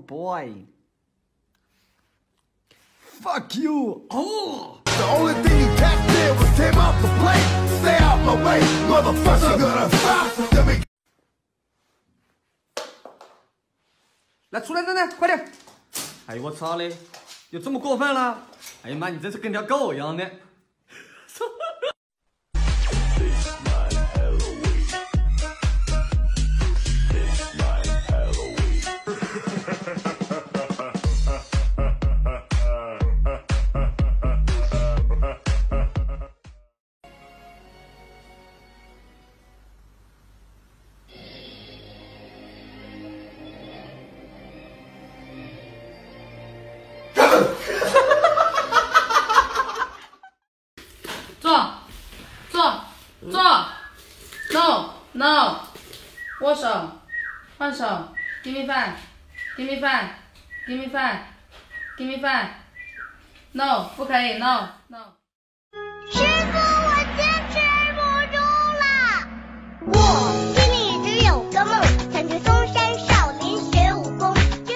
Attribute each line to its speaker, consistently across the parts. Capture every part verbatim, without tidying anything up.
Speaker 1: boy. Fuck you. Oh.
Speaker 2: The only thing you tapped in was Tim off the plate. Stay out my way, motherfucker. Gonna stop. Let me.
Speaker 1: 来，出来人呢，快点！哎呦我操嘞，有这么过分了？哎呀妈，你真是跟条狗一样的。
Speaker 3: 坐，坐，坐 ，no no， 握手，换手 ，give me five，give me five，give me five，give me five，no 不可以 ，no no。
Speaker 4: 师傅，我坚持不住了，我心里只有个梦，想去嵩山少林学武功。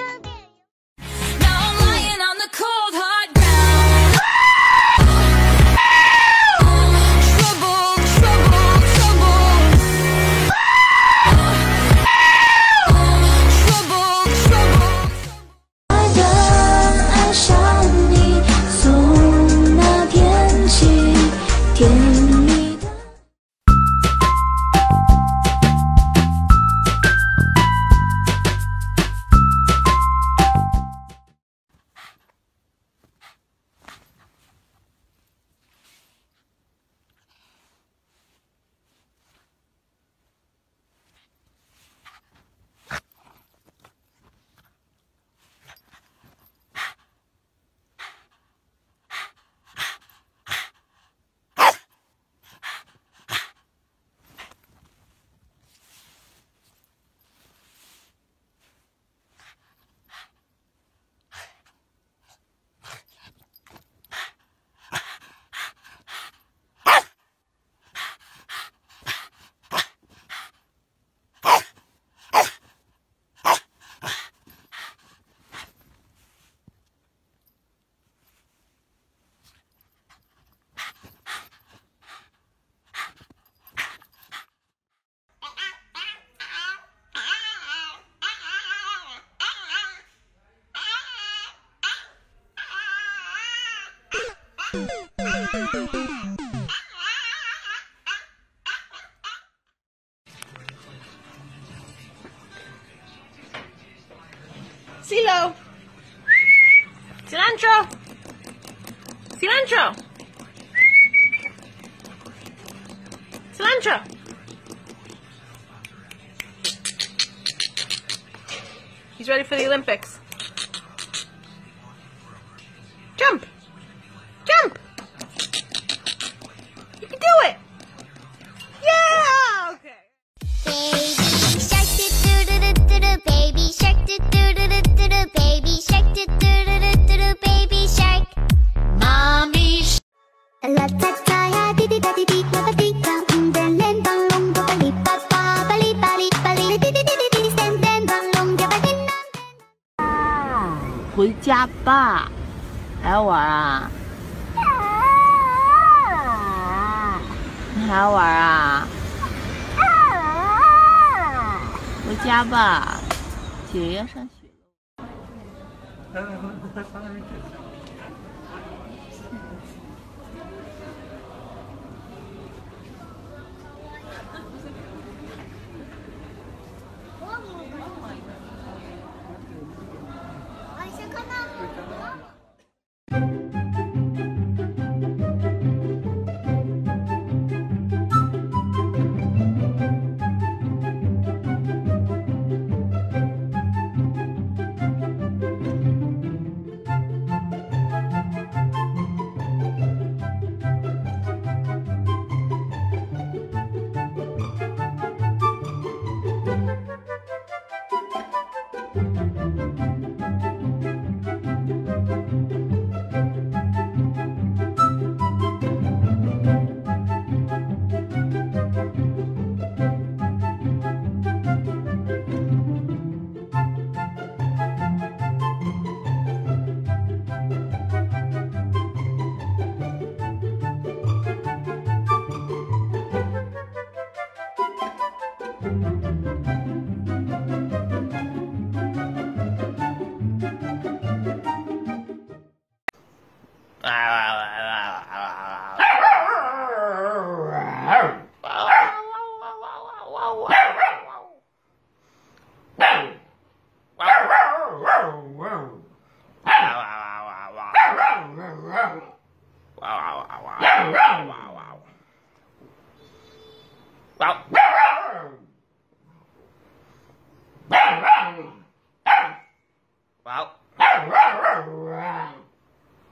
Speaker 5: Silo! Cilantro! Cilantro! Cilantro! He's ready for the Olympics. Jump! Jump! You can do it! Yeah! Okay.
Speaker 4: Baby shark do do do do do, baby shark do do do do do, baby shark do do do do do, baby shark. Mommy shark. La ta ta ya di di da di di la ba di da, den len bang long ba li ba ba ba li ba li ba li di di di di di den den bang long ga ba din nan.
Speaker 5: 回家吧，还要玩啊？你还要玩啊？回家吧，姐姐要上学了。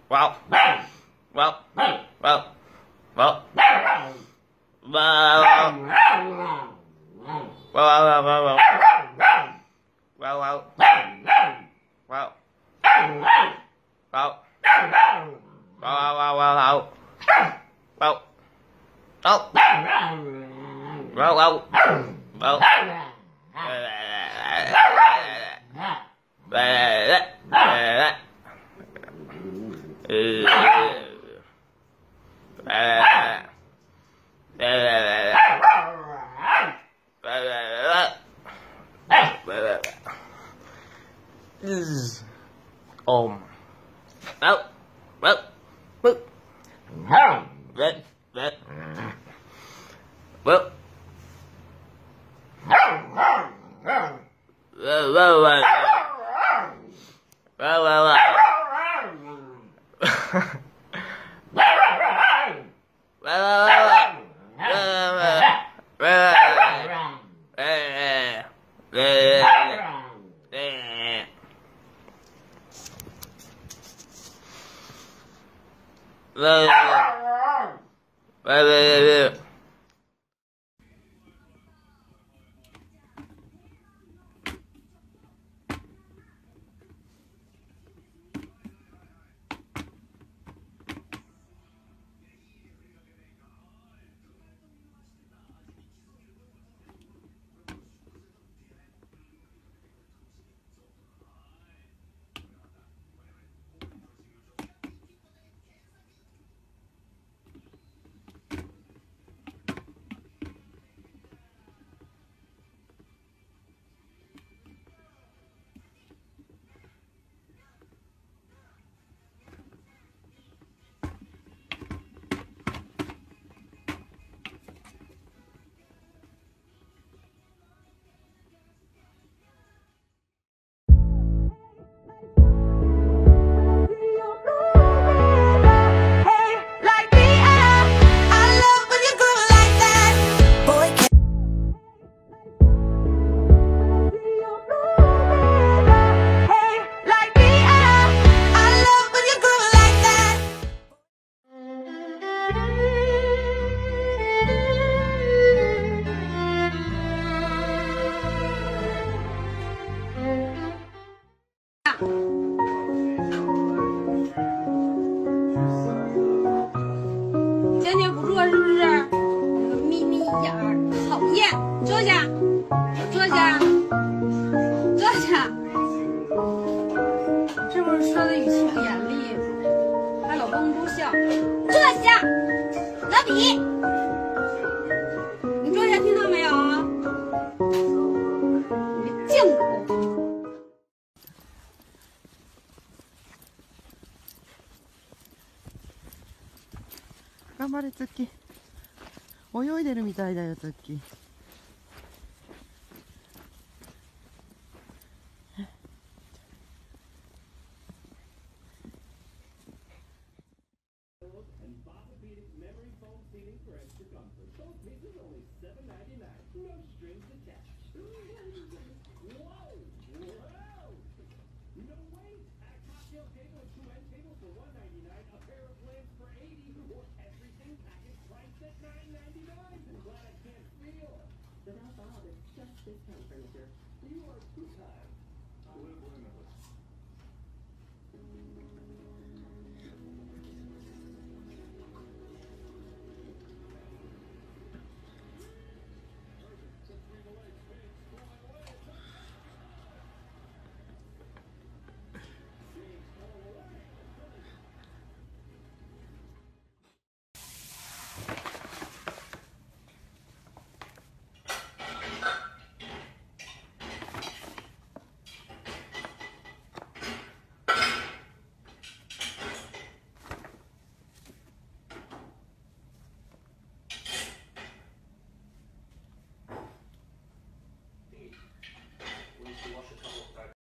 Speaker 6: Wow. Wow. Wow. Wow. Wow. Wow. Wow. Wow. Wow. Wow. Wow. Wow. Wow. Wow. Wow. Wow. Wow. Oh. Wow. Wow. Wow. Ôm. Đâu. Đâu. Bự. Vết. Vết. Bự. Vâng, vâng, vâng. Vâng, vâng, vâng.
Speaker 7: 坚决不做是不是？那个眯眯眼儿，讨厌！坐下，坐下，坐下。是不是说的语气不严厉？还老绷不住笑。坐下，老李，你坐下，听到没有？你个贱狗！
Speaker 8: 頑張れツッキー、泳いでるみたいだよツッキー。
Speaker 9: Without all this just discount furniture, you are too kind. I live in a